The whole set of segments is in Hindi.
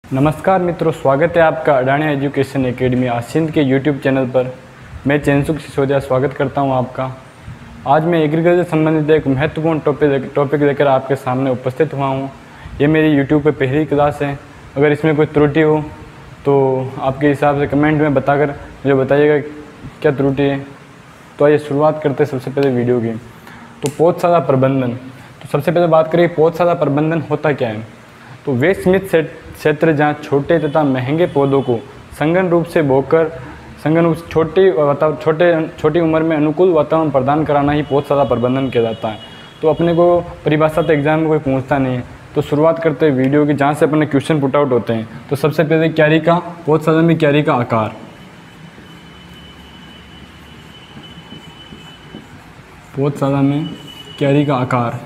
नमस्कार मित्रों, स्वागत है आपका अडाणी एजुकेशन एकेडमी आसिंद के यूट्यूब चैनल पर। मैं चैनसुख सिसोदिया स्वागत करता हूं आपका। आज मैं एग्रीकल्चर से संबंधित एक महत्वपूर्ण टॉपिक लेकर आपके सामने उपस्थित हुआ हूं। ये मेरी यूट्यूब पर पहली क्लास है। अगर इसमें कोई त्रुटि हो तो आपके हिसाब से कमेंट में बताकर मुझे बताइएगा क्या त्रुटि है। तो आइए शुरुआत करते हैं सबसे पहले वीडियो की। तो पौधशाला प्रबंधन। तो सबसे पहले बात करें पौधशाला प्रबंधन होता क्या है। तो वे सीमित क्षेत्र जहाँ छोटे तथा महंगे पौधों को संगठन रूप से बोकर छोटी उम्र में अनुकूल वातावरण प्रदान कराना ही पौधशाला प्रबंधन किया जाता है। तो अपने को परिभाषा तो एग्जाम में कोई पूछता नहीं है। तो शुरुआत करते हैं वीडियो की, जहाँ से अपने क्वेश्चन पुट आउट होते हैं। तो सबसे पहले क्यारी का पौधशाला में क्यारी का आकार। पौधशाला में क्यारी का आकार।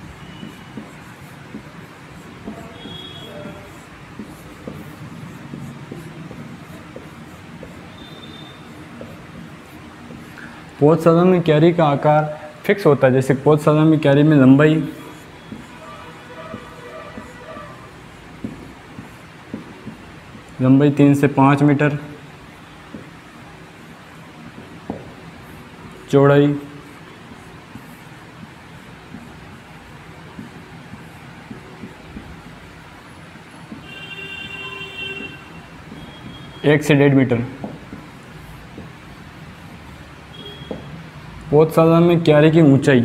पौधशाला में क्यारी का आकार फिक्स होता है। जैसे पौधशाला में क्यारी में लंबाई 3 से 5 मीटर, चौड़ाई 1 से 1.5 मीटर। पौधशाला में क्यारी की ऊंचाई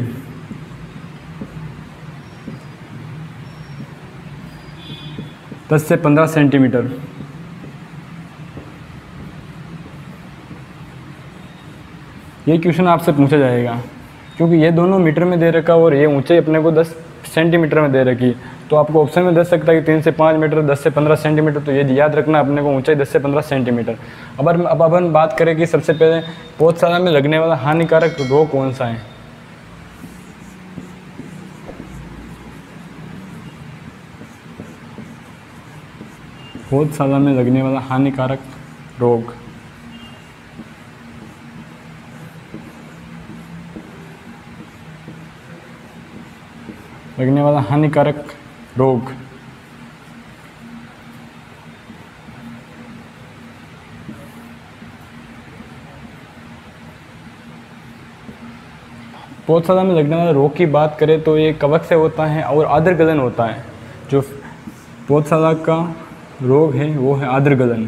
10 से 15 सेंटीमीटर। ये क्वेश्चन आपसे पूछा जाएगा क्योंकि ये दोनों मीटर में दे रखा और ये ऊंचाई अपने को 10 सेंटीमीटर में दे रखी। तो आपको ऑप्शन में दे सकता है कि 3 से 5 मीटर, 10 से 15 सेंटीमीटर। तो ये याद रखना, अपने को ऊंचाई 10 से 15 सेंटीमीटर। अब अपन बात करें कि सबसे पहले पौधशाला में लगने वाला हानिकारक रोग कौन सा है। पौधशाला में लगने वाला हानिकारक रोग। लगने वाला हानिकारक रोग पौधशाला में लगने वाले रोग की बात करें तो ये कवक से होता है और आर्द्र गलन होता है। जो पौधशाला का रोग है वो है आर्द्र गलन।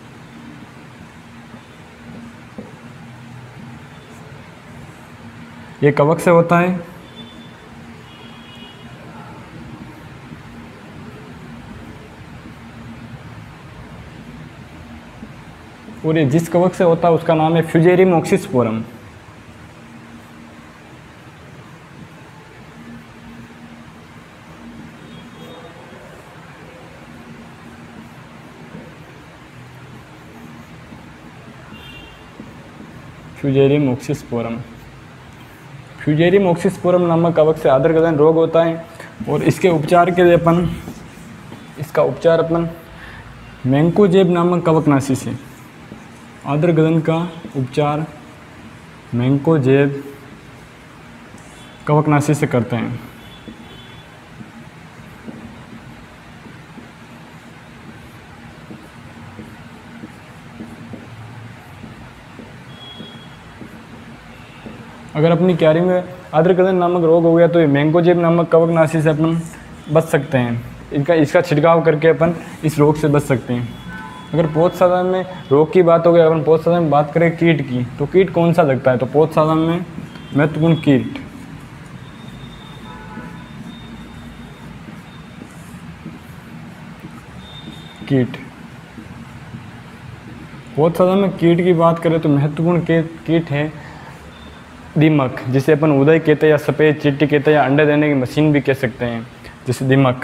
ये कवक से होता है। और ये जिस कवक से होता है उसका नाम है Fusarium oxysporum. Fusarium oxysporum. Fusarium oxysporum नामक कवक से आर्द्र गलन रोग होता है। और इसके उपचार के लिए इसका उपचार अपन मैंकोजेब नामक कवकनाशी से, आर्द्र गलन का उपचार मैंकोजेब कवकनाशी से करते हैं। अगर अपनी क्यारी में आर्द्र गलन नामक रोग हो गया तो ये मैंकोजेब नामक कवकनाशी से अपन बच सकते हैं। इसका छिड़काव करके अपन इस रोग से बच सकते हैं। अगर पौधशाला में रोग की बात हो गई, अगर पौधशाला में बात करें कीट की, तो कीट कौन सा लगता है। तो पौधशाला में महत्वपूर्ण कीट पौधशाला में कीट की बात करें तो महत्वपूर्ण कीट है दीमक, जिसे अपन उदय कहते हैं या सफ़ेद चींटी कहते हैं या अंडे देने की मशीन भी कह सकते हैं, जैसे दीमक।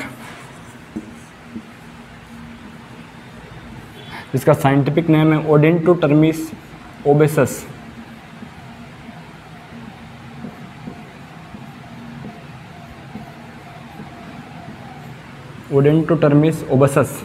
इसका साइंटिफिक नेम है ओडेंटोटर्मिस ओबेसस। ओडेंटोटर्मिस ओबेसस।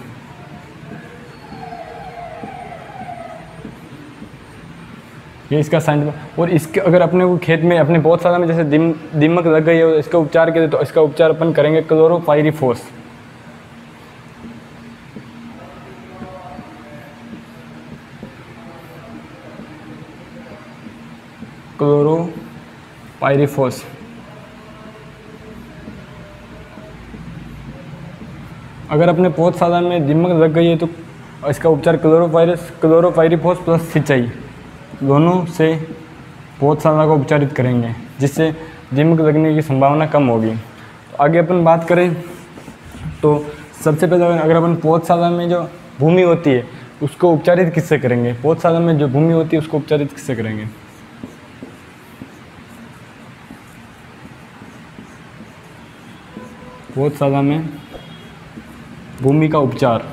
ये इसका साइंटिफिक। और इसके अगर अपने को खेत में अपने पौधशाला में जैसे दीमक लग गई है, इसका उपचार के लिए तो इसका उपचार अपन करेंगे क्लोरोपाइरीफॉस। क्लोरोपाइरीफॉस। अगर अपने पौध साधन में दीमक लग गई है तो इसका उपचार क्लोरोपाइरीफॉस प्लस सिंचाई दोनों से पौध साधा को उपचारित करेंगे, जिससे दीमक लगने की संभावना कम होगी। आगे अपन बात करें तो सबसे पहले अगर अपन पौध साधा में जो भूमि होती है उसको उपचारित किससे करेंगे? पौध साधा में जो भूमि होती है उसको उपचारित किससे करेंगे? पौध साधा में भूमि का उपचार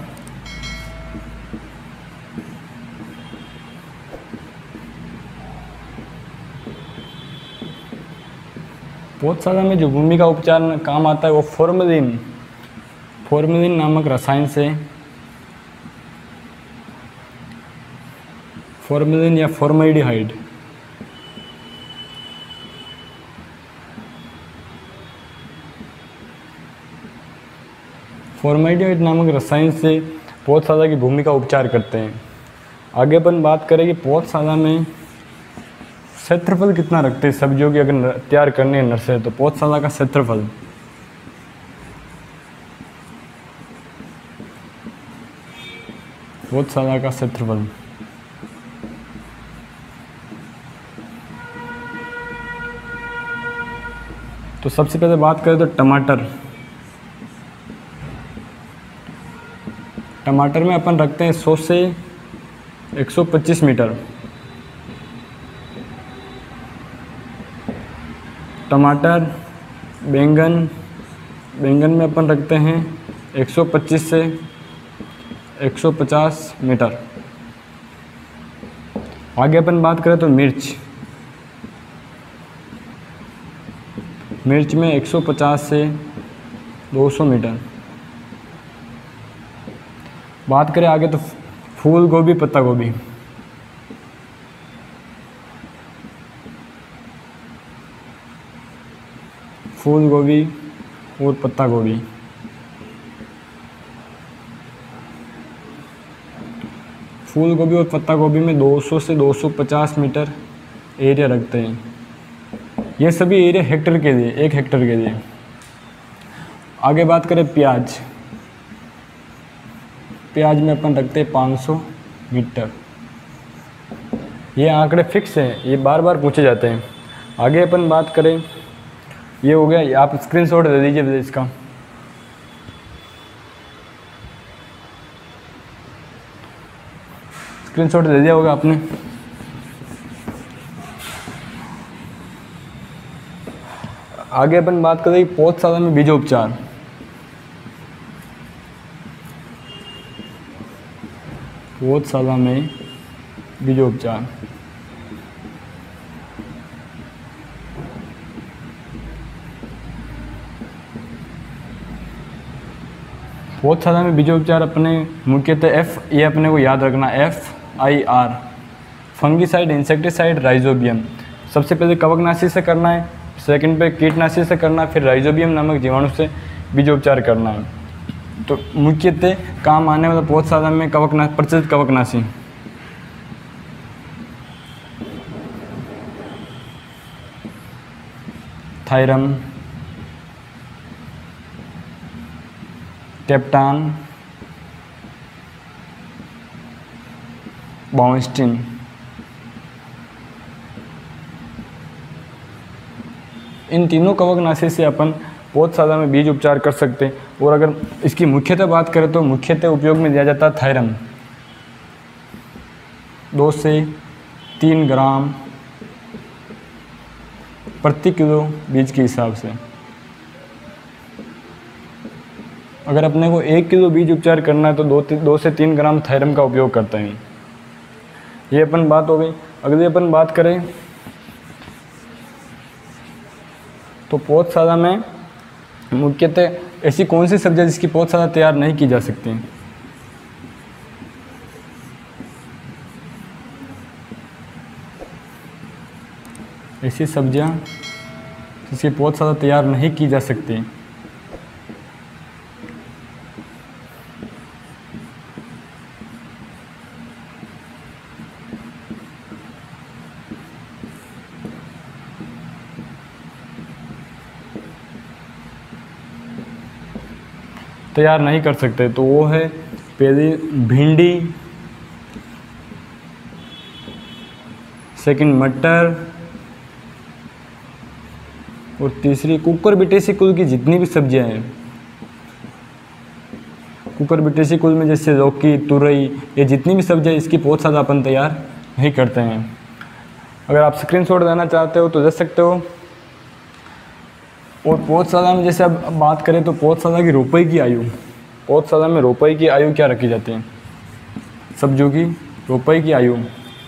पौध साधा में जो भूमि का उपचार में काम आता है वो फॉर्मेलिन नामक रसायन से, फॉर्मेलिन या फॉर्मल्डिहाइड, फॉर्मल्डिहाइड नामक रसायन से पौध साधा की भूमि का उपचार करते हैं। आगे अपन बात करें कि पौध साधा में क्षेत्रफल कितना रखते हैं सब्जियों की अगर तैयार करनी है नर्सरी, तो पौध साधा का क्षेत्रफल पौध साधा का क्षेत्रफल तो सबसे पहले बात करें तो टमाटर में अपन रखते हैं 100 से 125 मीटर। टमाटर, बैंगन में अपन रखते हैं 125 से 150 मीटर। आगे अपन बात करें तो मिर्च में 150 से 200 मीटर। बात करें आगे तो फूल गोभी, पत्ता गोभी, फूल गोभी और पत्ता गोभी, फूल गोभी और पत्ता गोभी में 200 से 250 मीटर एरिया रखते हैं। ये सभी एरिया हेक्टेयर के लिए, 1 हेक्टेयर के लिए। आगे बात करें प्याज में अपन रखते हैं 500 मीटर। ये आंकड़े फिक्स हैं, ये बार बार पूछे जाते हैं। आगे अपन बात करें, ये हो गया, आप स्क्रीनशॉट दे दीजिए इसका। स्क्रीनशॉट दे दिया होगा आपने। आगे अपन बात करें पौध साधा में बीजोपचार। पौध साधा में बीजोपचार पौध साधा में बीजोपचार अपने मुख्यतः ये अपने को याद रखना, FIR, फंगीसाइड, इंसेक्टिसाइड, राइजोबियम। सबसे पहले कवकनाशी से करना है, सेकंड पे कीटनाशी से करना है, फिर राइजोबियम नामक जीवाणु से बीजोपचार करना है। तो मुख्यतः काम आने वाला पौध साधा में प्रचलित कवकनाशी थायरम, टेप्टान, बाउंस्टिन। इन तीनों कवकनाशी से अपन पौध साधा में बीज उपचार कर सकते हैं। और अगर इसकी मुख्यतः बात करें तो मुख्यतः उपयोग में दिया जाता है थायरम, 2 से 3 ग्राम प्रति किलो बीज के हिसाब से। अगर अपने को 1 किलो बीज उपचार करना है तो 2 से 3 ग्राम थायरम का उपयोग करते हैं। ये अपन बात हो गई। अगली अपन बात करें तो पौध साधा में मुख्यतः ऐसी कौन सी सब्जियां जिसकी पौध साधा तैयार नहीं की जा सकती? ऐसी सब्जियां जिसकी पौध साधा तैयार नहीं की जा सकती। तैयार नहीं कर सकते। तो वो है पहली भिंडी, सेकंड मटर, और तीसरी कुकुरबिटेसी कुल की जितनी भी सब्जियां हैं। कुकुरबिटेसी कुल में जैसे लौकी, तुरई, ये जितनी भी सब्जियां, इसकी बहुत ज़्यादा अपन तैयार नहीं करते हैं। अगर आप स्क्रीनशॉट देना चाहते हो तो दे सकते हो। और पौधशाला में जैसे अब बात करें तो पौधशाला की रोपाई की आयु, पौधशाला में रोपाई की आयु क्या रखी जाती है? सब्जियों की रोपाई की आयु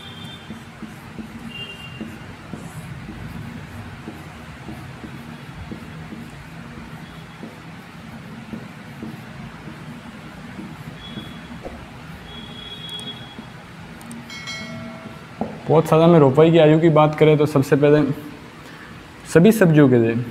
पौधशाला में रोपाई की आयु की बात करें तो सबसे पहले सभी सब्जियों के लिए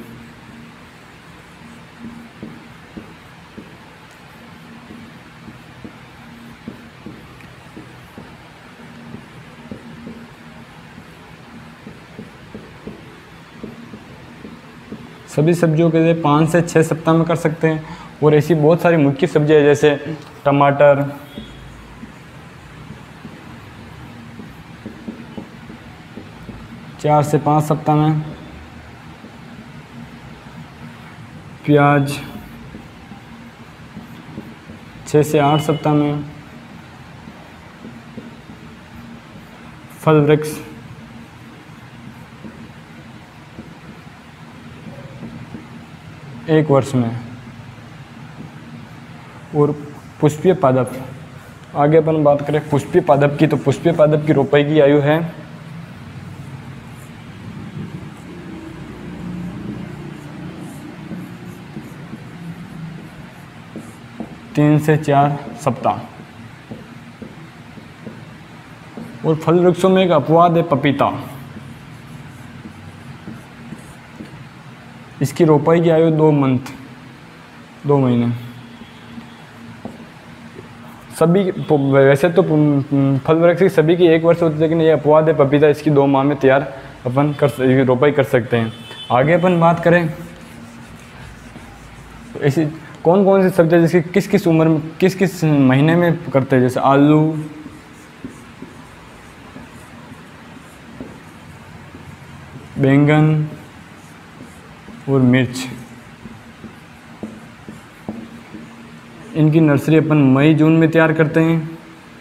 सभी सब्जियों के लिए 5 से 6 सप्ताह में कर सकते हैं। और ऐसी बहुत सारी मुख्य सब्जियां जैसे टमाटर, चार से 5 सप्ताह में, प्याज 6 से 8 सप्ताह में, फल वृक्ष 1 वर्ष में, और पुष्पीय पादप। आगे अपन बात करें पुष्पीय पादप की, तो पुष्पीय पादप की रोपाई की आयु है 3 से 4 सप्ताह। और फल वृक्षों में एक अपवाद है पपीता, इसकी रोपाई की आयु 2 महीने। सभी वैसे तो फल वृक्ष की सभी की 1 वर्ष होती है, लेकिन ये अपवाद है पपीता, इसकी 2 माह में तैयार अपन रोपाई कर सकते हैं। आगे अपन बात करें तो ऐसी कौन कौन सी सब्जियां जिसकी किस किस उम्र में, किस किस महीने में करते हैं, जैसे आलू, बैंगन और मिर्च। इनकी नर्सरी अपन मई जून में तैयार करते हैं।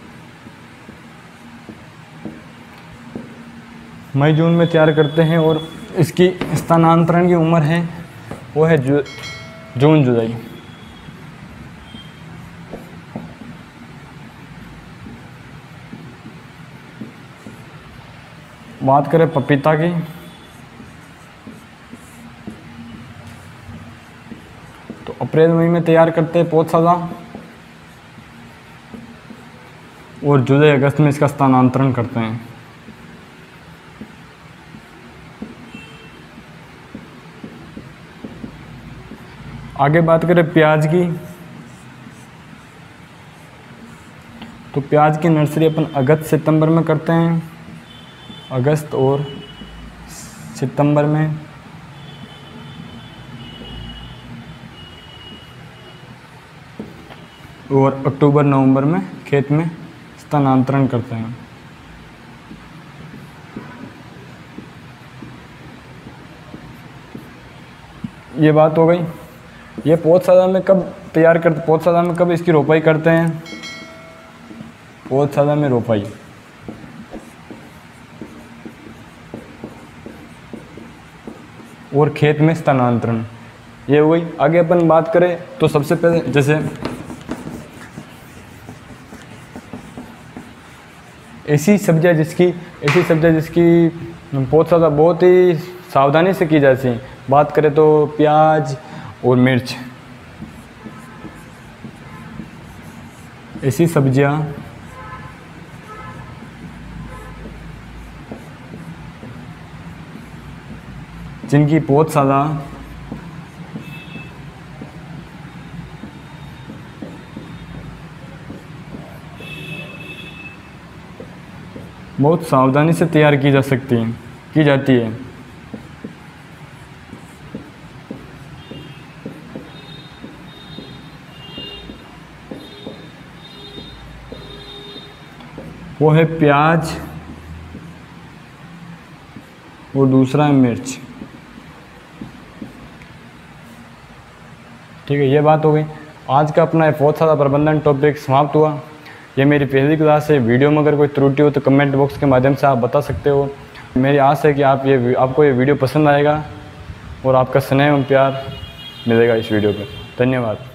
मई जून में तैयार करते हैं और इसकी स्थानांतरण की उम्र है वो है जून जुलाई। बात करें पपीता की, तो अप्रैल मई में तैयार करते हैं पौधशाला और जुलाई अगस्त में इसका स्थानांतरण करते हैं। आगे बात करें प्याज की, तो प्याज की नर्सरी अपन अगस्त सितंबर में करते हैं, अगस्त और सितंबर में। और अक्टूबर नवंबर में खेत में स्थानांतरण करते हैं। ये बात हो गई। ये पौधशाला में कब तैयार करते, पौधशाला में कब इसकी रोपाई करते हैं? पौधशाला में रोपाई और खेत में स्थानांतरण, ये हो गई। आगे अपन बात करें तो सबसे पहले जैसे ऐसी सब्जियां जिसकी पौधशाला बहुत ही सावधानी से की जाती है। बात करें तो प्याज और मिर्च, ऐसी सब्जियां जिनकी पौधशाला बहुत सावधानी से तैयार की जाती है। वो है प्याज और दूसरा है मिर्च। ठीक है, ये बात हो गई। आज का अपना बहुत सारा प्रबंधन टॉपिक समाप्त हुआ। ये मेरी पहली क्लास है। वीडियो में अगर कोई त्रुटि हो तो कमेंट बॉक्स के माध्यम से आप बता सकते हो। मेरी आस है कि आपको ये वीडियो पसंद आएगा और आपका स्नेह एवं प्यार मिलेगा इस वीडियो पर। धन्यवाद।